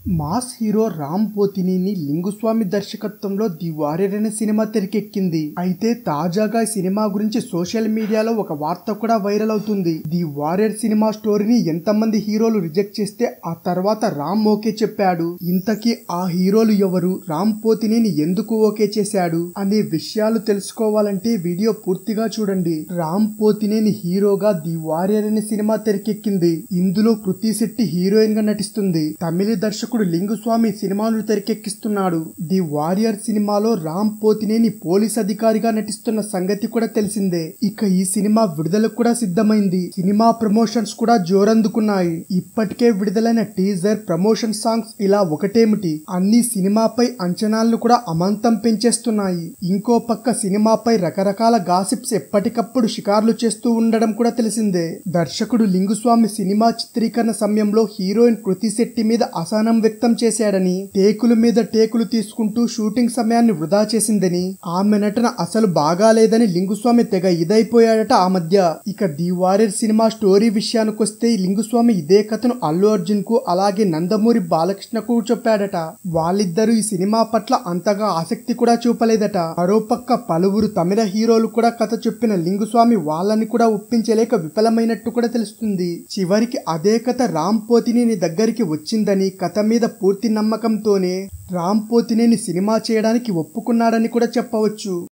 Mass hero Ram Pothineni Lingusamy దర్శకత్వంలో The Warrior అనే cinema తెరకెక్కింది. అయితే తాజాగా ఈ సినిమా గురించి సోషల్ మీడియాలో ఒక వార్త కూడా వైరల్ అవుతుంది. ది వారియర్ సినిమా స్టోరీని ఎంతమంది హీరోలు రిజెక్ట్ చేస్తే ఆ తర్వాత రామ్ ఓకే చెప్పాడు. ఇంతకీ ఆ హీరోలు ఎవరు, రామ్ పోతినేని ఎందుకు ఓకే చేశాడు అనే విషయాలు తెలుసుకోవాలంటే వీడియో పూర్తిగా చూడండి. రామ్ పోతినేని హీరోగా ది వారియర్ అనే సినిమా తెరకెక్కింది. ఇందులో కృతి శెట్టి హీరోయిన్ గా నటిస్తుంది. తమిళ దర్శకుడు లింగుస్వామి సినిమాను తెరకెక్కిస్తున్నాడు. ది వారియర్ సినిమాలో రామ్ పోతినేని పోలీస్ అధికారిగా నటిస్తున్న సంగతి కూడా తెలిసిందే. ఇక ఈ సినిమా విడుదలకు కూడా సిద్ధమైంది. సినిమా ప్రమోషన్స్ కూడా జోరందుకున్నాయి. ఇప్పటికే విడుదలైన టీజర్, ప్రమోషన్ సాంగ్స్ ఇలా ఒకటేమిటి అన్ని సినిమాపై అంచనాలను కూడా అమాంతం పెంచేస్తున్నాయి. ఇంకో పక్క సినిమాపై రకరకాల గాసిప్స్ ఎప్పటికప్పుడు షికార్లు చేస్తూ ఉండడం కూడా తెలిసిందే. దర్శకుడు లింగుస్వామి సినిమా చిత్రీకరణ సమయంలో హీరోయిన్ కృతి శెట్టి మీద అసహనం వ్యక్తం చేశాడని, టేకుల మీద టేకులు తీసుకుంటూ షూటింగ్ సమయాన్ని వృధా చేసిందని, ఆమె నటన అసలు బాగాలేదని లింగుస్వామి తెగ ఇదైపోయాడట ఆ మధ్య. ఇక ది వారియర్ సినిమా స్టోరీ విషయానికొస్తే లింగుస్వామి ఇదే కథను అల్లు అర్జున్ కు అలాగే నందమూరి బాలకృష్ణకు చెప్పాడట. వాళ్ళిద్దరూ ఈ సినిమా పట్ల అంతగా ఆసక్తి కూడా చూపలేదట. మరోపక్క పలువురు తమిళ హీరోలు కూడా కథ చెప్పిన లింగుస్వామి వాళ్ళని కూడా ఒప్పించలేక విఫలమైనట్టు కూడా తెలుస్తుంది. చివరికి అదే కథ రామ్ పోతినేని దగ్గరికి వచ్చిందని, కథ మీద పూర్తి నమ్మకంతోనే రామ్ పోతినేని సినిమా చేయడానికి ఒప్పుకున్నాడని కూడా చెప్పవచ్చు.